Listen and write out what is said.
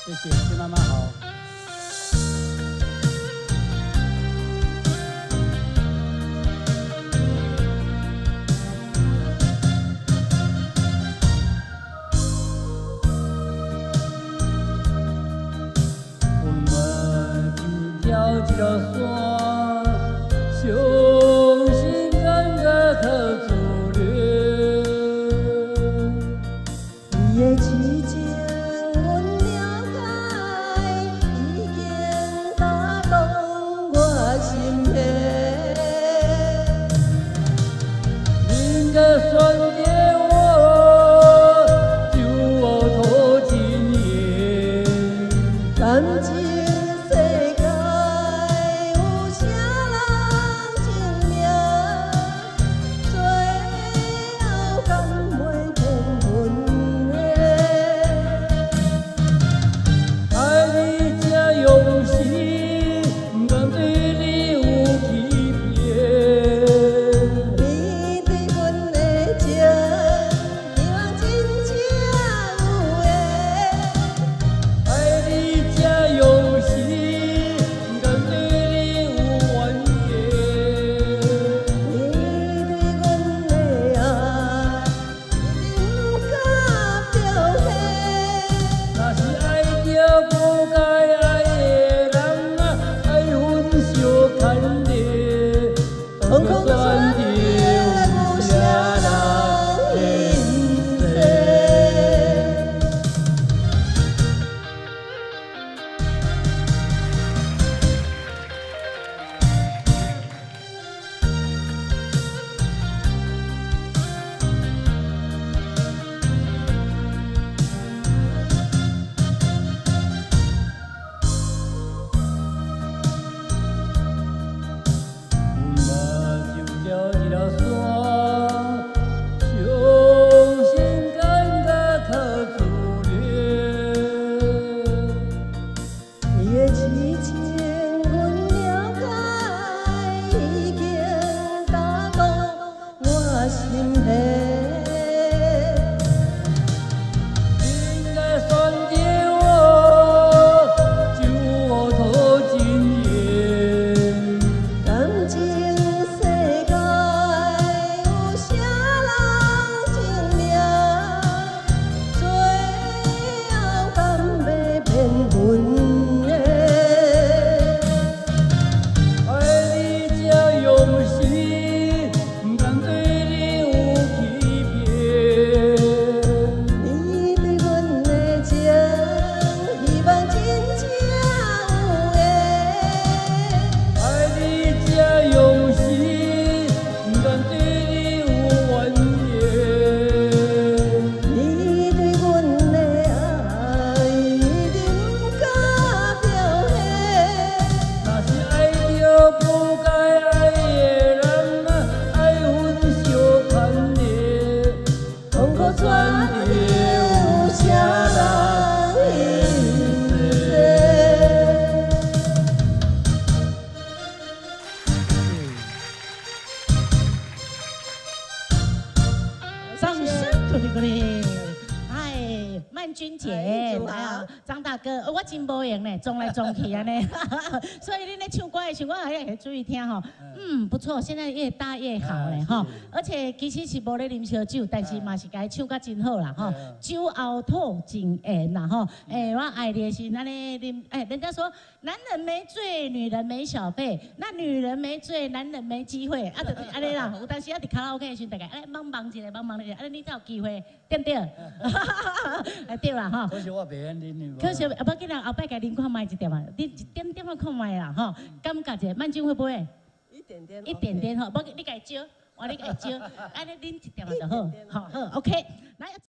谢谢，谢妈妈好。我们一条一条线，相信感觉可自恋。 你的痴情，阮了解，已经打动我心弦。 应该选择我，就我托今夜。 感情世界有啥人证明？最后敢袂骗阮的？ 爱你这用心，不敢对你有欺骗。 你对阮的情，希望真正有缘。 爱你这用心，不敢对你有怨言。 你对阮的爱，一定有甲表现。 若是爱着不该爱的人啊，爱分相牵连， 空空选择有啥人应世？ 我们就条一条线，相信感觉可自恋。 你的痴情，阮了解，已经打动我心弦。 应该选择我，就我托今夜。 感情世界有啥人证明？最后敢袂骗阮的？ 爱你这用心，不敢对你有欺骗。 你对阮的情，希望真正有缘。 爱你这用心，不敢对你有怨言。 你对阮的爱，一定有甲表现。 若是爱着不该爱的人啊，爱分相牵连， 空空选择有啥人应世？ 掌声鼓励鼓励！哎，曼君姐， 哎你好来啊，张大哥，我真无闲呢，撞来撞去安尼，所以你咧唱歌的时候，我也会注意听吼。不错，现在越大越好嘞吼。而且其实是无咧啉烧酒，但是嘛是甲伊唱甲真好啦吼。酒后吐真言啦吼。我爱的是那里啉，人家说男人没醉，女人没小费，那女人没醉，男人没机会，啊，就是安尼啦。有当时啊，伫卡拉 OK 的时候，大家帮忙一下，帮忙一下，你才有机会，对不对？对啦吼。 可是我袂晓啉可是不紧啦，后摆甲恁看卖一点嘛，你一点点啊看卖啦吼，感觉者曼君会不会？一点点吼，不，你家招，我你家招，安尼恁一点就好，好，OK，来。